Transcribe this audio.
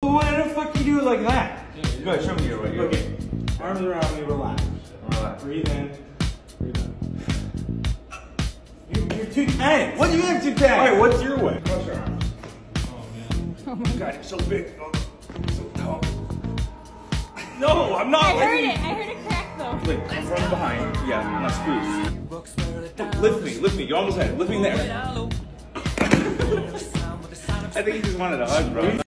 Why the fuck you do it like that? Go ahead, show me your way. Okay. Arms around me, relax. Relax. Breathe in. Breathe out. You're too tight. What do you mean too tight? Alright, what's your way? Cross your arms. Oh man. Oh my god, you're so big. Oh, so tall. No, I'm not. I heard it crack though. Wait, come from behind. Yeah, my screws. Lift me. You almost had it. Lift me there. I think he just wanted a hug, bro.